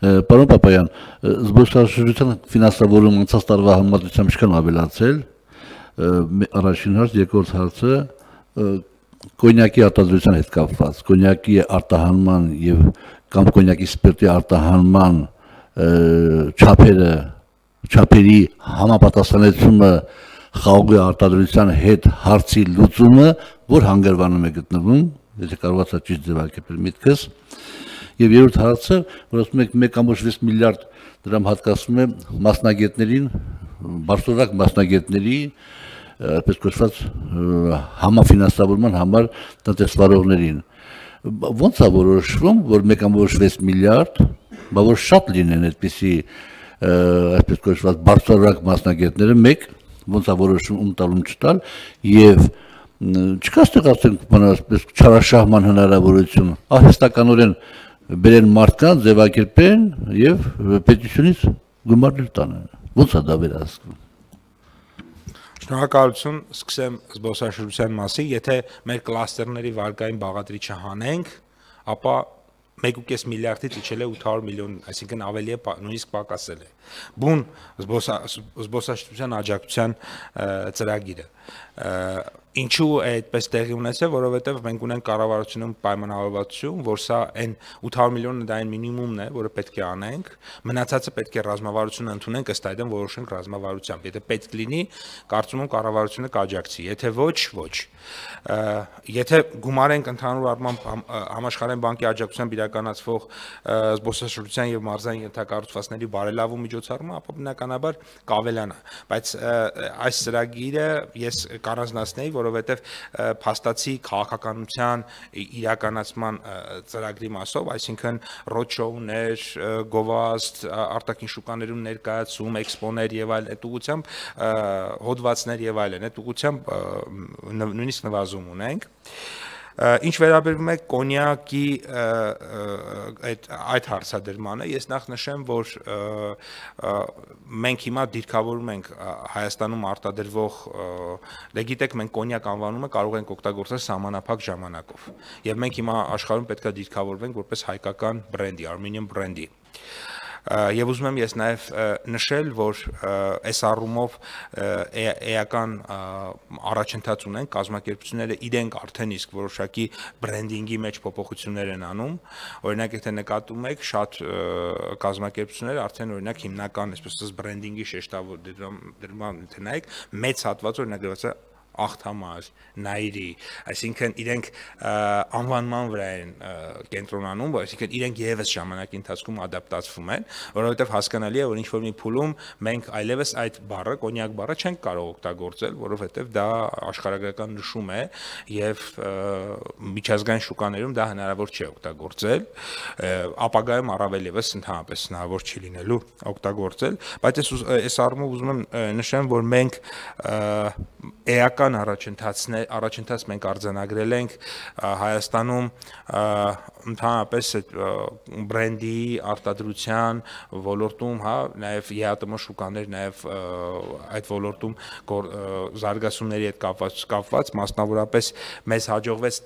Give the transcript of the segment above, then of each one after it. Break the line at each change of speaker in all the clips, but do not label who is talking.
Պարոն Պապայան, զբոսաշրջության ֆինանսավորումը անցած տարվա համեմատությամբ ինչքան ավելացել, առաջին հարց, երկրորդ հարցը կոնյակի արտադրության հետ կապված, կոնյակի արտահանման եւ կամ կոնյակի սպիրտի արտահանման չափերի համապատասխանեցումը խաղողի արտադրության հետ հարցի լուծումը, որ հանգրվանում է գտնվում, եթե կարողացա ճիշտ ձևակերպել միտքս, եւ երրորդ հարցը, որ ասում եք 1.6 միլիարդ դրամ հատկացվում է մասնագետներին, բարձրորակ մասնագետների, այսպես կոչված համաֆինանսավորման համար տնտեսվարողներին։ Ոնց է որոշվում, որ 1.6 միլիարդ, բա որ շատ լինեն այդպիսի այսպես կոչված բարձրորակ մասնագետները, մեկ ոնց է որոշում տալում չտալ եւ չկա ստեղ ասենք այսպես չարաշահման հնարավորություն, արհեստականորեն բերեն մարդկանց, ձևակերպեն եւ պետությունից գումարներ տանեն։ Ոնց է դա վերահսկվում։
Շնորհակալություն, սկսեմ զբոսաշրջության մասին, եթե մեր կլաստերների վարկային բաղադրիչը հանենք, ապա 1.5 միլիարդից իջել է 800 միլիոն, այսինքն ավելի է, նույնիսկ պակասել է։ Բուն զբոսաշրջության աջակցության ծրագիրը։ Ինչու է այդպես տեղի ունեցել, որովհետև մենք ունենք կառավարությունում պայմանավորվածություն, որ սա այն 800 միլիոնը դա այն մինիմումն է, որը պետք է անենք, մնացածը պետք է ռազմավարությունը ընդունենք, ըստ այդմ որոշենք ռազմավարությամբ։ Եթե պետք լինի, կարծում եմ կառավարությունը կաջակցի, եթե ոչ, ոչ։ Եթե գումարենք ընդհանուր առմամբ համաշխարհային բանկի աջակցությամբ իրականացվող զբոսաշրջության եւ մարզային ենթակառուցվածքների բարելավում միջոցառումը, ապա բնականաբար կավելանա, բայց այս ծրագիրը ես կառանձնացնեի, որովհետև փաստացի քաղաքականության իրականացման ծրագրի մասով, այսինքն ռոդշոուներ, գովազդ, արտաքին շուկաներում ներկայացում, էքսպոներ եւ այլ այդ ուղղությամբ հոդվածներ եւ այլն, այդ ուղղությամբ նույնիսկ նվազում ունենք։ Ինչ վերաբերում է կոնյակի այդ հարցադրմանը, ես նախ նշեմ, որ մենք հիմա դիրքավորում ենք Հայաստանում արտադրվող, դե գիտեք, մենք կոնյակ անվանումը կարող ենք օգտագործել սահմանափակ ժամանակով, եւ մենք հիմա աշխարհում պետք է դիրքավորվենք որպես հայկական բրենդի, Armenian բրենդի։ Եվ ուզում եմ ես նաև նշել, որ այս առումով էական առաջընթաց ունենք, կազմակերպությունները իրենք արդեն իսկ որոշակի բրենդինգի մեջ փոփոխություններ են անում, օրինակ եթե նկատում եք, շատ կազմակերպություններ արդեն օրինակ հիմնական այսպես բրենդինգի շեշտավոր դրման եթե նայեք, մեծ հատված օրինակ գրված է Ախթամար, Նայիրի, այսինքն իրենք անվանման վրա են կենտրոնանում, այսինքն իրենք եւս ժամանակի ընթացքում ադապտացվում են, որովհետեւ հասկանալի է, որ ինչ-որ մի փուլում մենք այլևս այդ բառը, կոնյակ բառը չենք կարող օգտագործել, որովհետեւ դա աշխարհագրական նշում է եւ միջազգային շուկաներում դա հնարավոր չէ օգտագործել, ապագայում առավել եւս ընդհանրապես հնարավոր չի լինելու օգտագործել, բայց այս առումով ուզում եմ նշեմ, որ մենք էական առաջընթաց մենք արձանագրել ենք Հայաստանում ընդհանրապես բրենդի արտադրության ոլորտում, հա, նաև ԵԱՏՄ շուկաներ, նաև այդ ոլորտում զարգացումների հետ կապված, մասնավորապես մեզ հաջողվեց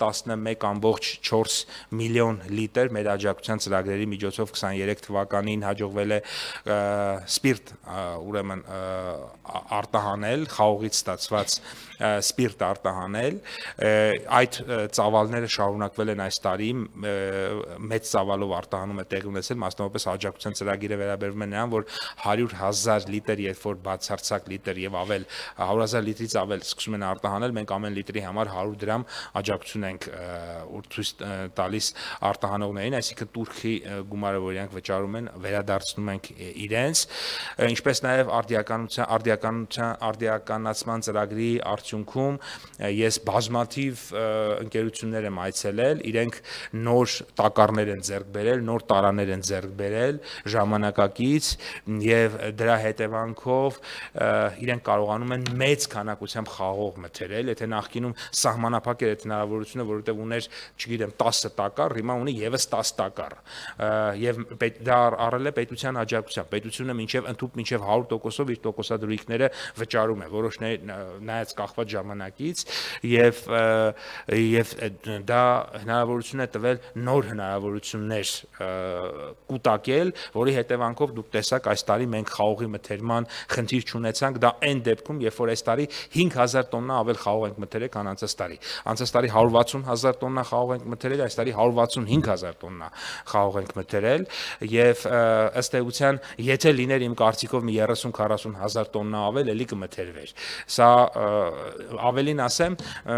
11.4 միլիոն լիտր մեր աջակցության ծրագրերի միջոցով 23 թվականին հաջողվել է սպիրտ, ուրեմն արտահանել, խաղողից ստացված սպիրտ արտահանել, այդ ծավալները շարունակվել են այս տարի, մեծ ծավալով արտահանումը տեղի ունեցել, մասնավորապես աջակցության ծրագիրը վերաբերվում է նրան, որ 100,000 լիտր, երբ որ բացարձակ լիտր եւ ավել 100,000 լիտրից ավել սկսում են արտահանել, մենք ամեն լիտրի համար 100 դրամ աջակցություն ենք ցույց տալիս արտահանողներին, այսինքն տուրքի գումարը, որ իրանք վճարում են, վերադարձնում ենք իրենց, ինչպես նաեւ արդիականացման ծրագրի արդյունքում ես բազմաթիվ ընկերություններ եմ այցելել, իրենք նոր տակառներ են ձեռք բերել, նոր տարաներ են ձեռք բերել ժամանակակից եւ դրա հետևանքով իրենք կարողանում են մեծ քանակությամբ խաղող մթերել, եթե նախկինում սահմանափակ էր այդ հնարավորությունը, որովհետեւ ուներ, չգիտեմ, 10 տակառ, հիմա ունի եւս 10 տակառ եւ դա առել է պետության աջակցությամբ, պետությունը մինչեւ ընդհանուր մինչեւ 100%-ով իր տոկոսադրույքները վճարում է, որոշները նայած կախված անցած ժամանակից եւ դա հնարավորություն է տվել նոր հնարավորություններ կուտակել, որի հետևանքով դուք տեսաք այս տարի մենք խաղողի մթերման խնդիր չունեցանք, դա այն դեպքում, երբ որ այս տարի 5000 տոննա ավել խաղող ենք մթերել, քան անցած տարի։ Անցած տարի 160,000 տոննա խաղող ենք մթերել, այս տարի 165,000 տոննա խաղող ենք մթերել եւ ըստ էության, եթե լիներ իմ կարծիքով մի 30-40,000 տոննա ավել, էլի կմթերվեր։ Սա ավելին ասեմ,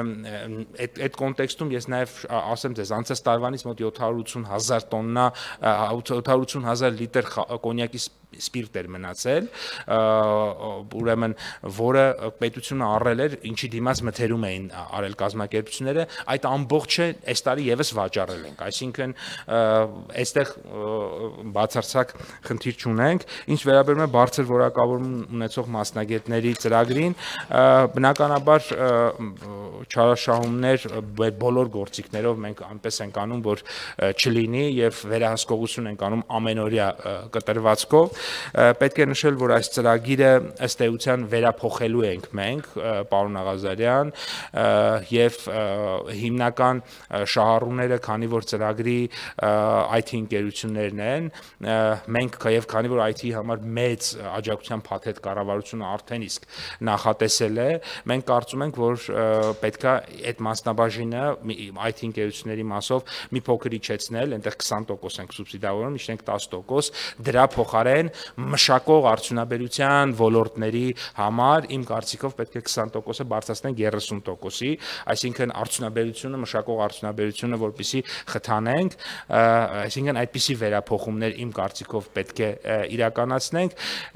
այդ կոնտեքստում ես նաեւ ասեմ ձեզ, անցած տարվանից մոտ 780,000 տոննա 780,000 լիտր կոնյակի սպիրտ էր մնացել, ուրեմն որը պետությունը առել էր, ինչի դիմաց մթերում էին արել կազմակերպությունները, այդ ամբողջը այս տարի եւս վաճառել ենք, այսինքն այստեղ բացարձակ խնդիր չունենք, ինչ վերաբերում է բարձր որակավորում ունեցող մասնագետների ծրագրին, բնականաբար չարաշահումներ բոլոր գործիքներով մենք այնպես ենք անում, որ չլինի եւ վերահսկողություն ենք անում ամենօրյա կտրվածքով։ Պետք է նշել, որ այս ծրագիրը ըստ էության վերափոխելու ենք մենք, պարոն Աղազարյան, եւ հիմնական շահառուները, քանի որ ծրագրի IT ընկերություններն են, մենք եւ քանի որ IT-ի համար մեծ աջակցության փաթեթ կառավարությունը արդեն իսկ նախատեսել է, մենք կարծում ենք, որ պետքա այդ մասնաբաժինը IT ընկերությունների մասով մի փոքր իջեցնել, այնտեղ 20% ենք սուբսիդավորում, իջնենք 10%, դրա փոխարեն մշակող արդյունաբերության ոլորտների համար իմ կարծիքով պետք է 20%-ը բարձրացնենք 30%-ի, այսինքն արդյունաբերությունը, մշակող արդյունաբերությունը, որպեսզի խթանենք, այսինքն այդպիսի վերափոխումներ իմ կարծիքով պետք է իրականացնենք։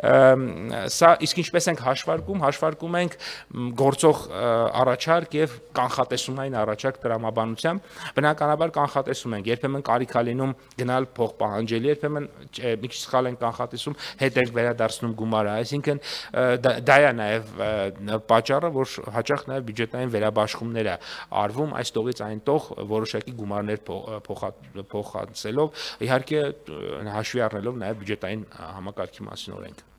Սա իսկ ինչպես ենք հաշվարկում ենք գործող առաջարկ եւ կանխատեսումային առաջարկ տրամաբանությամբ, բնականաբար կանխատեսում ենք, երբեմն կարիք է լինում գնալ փող պահանջել, երբեմն մի քիչ սխալ են կանխատեսում, հետ ենք վերադարձնում գումարը, այսինքն դա է նաեւ պատճառը, որ հաճախ նաեւ բյուջետային վերաբաշխումներ է արվում այս տողից այն տող որոշակի գումարներ փոխանցելով, իհարկե հաշվի առնելով նաեւ բյուջետային համակարգի մասին օրենք։